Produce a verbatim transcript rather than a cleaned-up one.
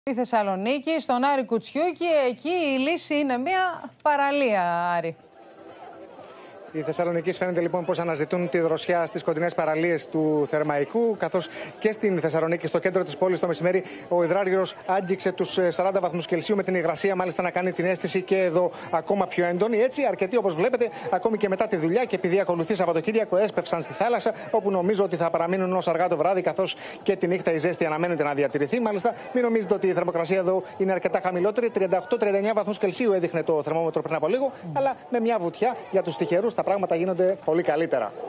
Στη Θεσσαλονίκη, στον Άρη Κουτσιούκη, εκεί η λύση είναι μια παραλία, Άρη. Οι Θεσσαλονικοί φαίνεται λοιπόν πως αναζητούν τη δροσιά στις κοντινές παραλίες του Θερμαϊκού, καθώς και στην Θεσσαλονίκη, στο κέντρο της πόλης, το μεσημέρι, ο υδράργυρος άγγιξε τους σαράντα βαθμούς Κελσίου, με την υγρασία μάλιστα να κάνει την αίσθηση και εδώ ακόμα πιο έντονη. Έτσι, αρκετοί, όπως βλέπετε, ακόμη και μετά τη δουλειά και επειδή ακολουθεί Σαββατοκύριακο, έσπευσαν στη θάλασσα, όπου νομίζω ότι θα παραμείνουν ως αργά το βράδυ, καθώς και τη νύχτα η ζέστη αναμένεται να διατηρηθεί. Μάλιστα, μην νομίζετε ότι η θερμοκρασία εδώ είναι αρκετά χαμηλότερη. τριάντα οκτώ τριάντα εννέα βαθμούς Κελσίου έδειχνε το θερμόμετρο πριν από λίγο, αλλά με μια βουτιά για τους τυχερούς τα πράγματα γίνονται πολύ καλύτερα.